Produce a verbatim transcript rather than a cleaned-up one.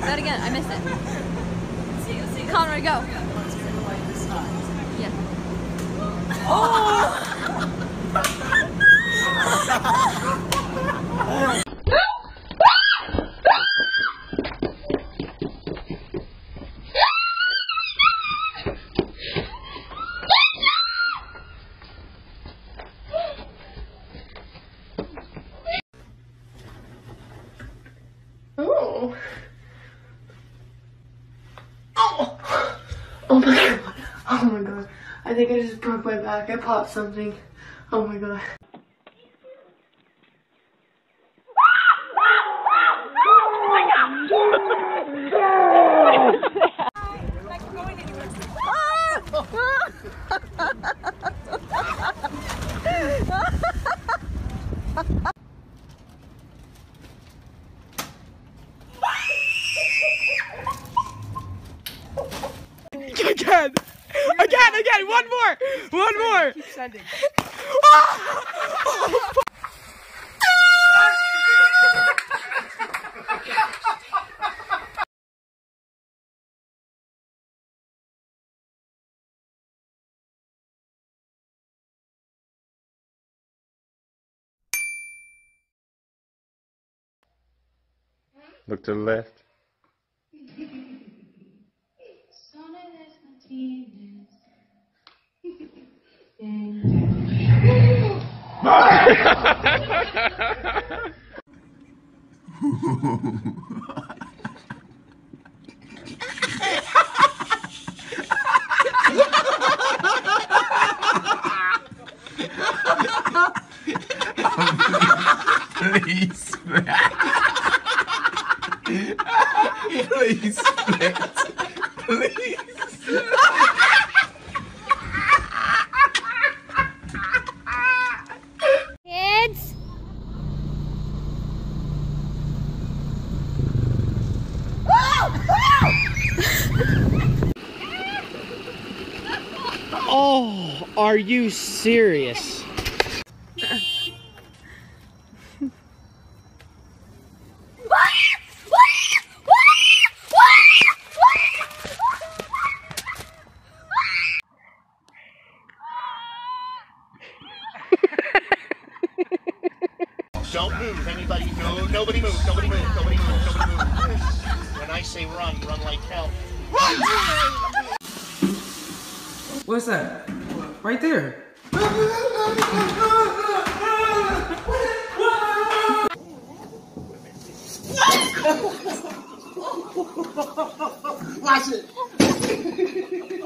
that again. I missed it. Let's see, let's see. Conrad, go. Yeah. Oh! Oh. Oh. Oh my god. Oh my god. I think I just broke my back. I popped something. Oh my god. Again! Again, again! One more! One more! Keep sending. Look to the left. Please, please, please. Kids. Oh, are you serious? Don't move, anybody. No, nobody move. Nobody move. Nobody move. Nobody move. When I say run, run like hell. Run! What's that? Right there. Watch it.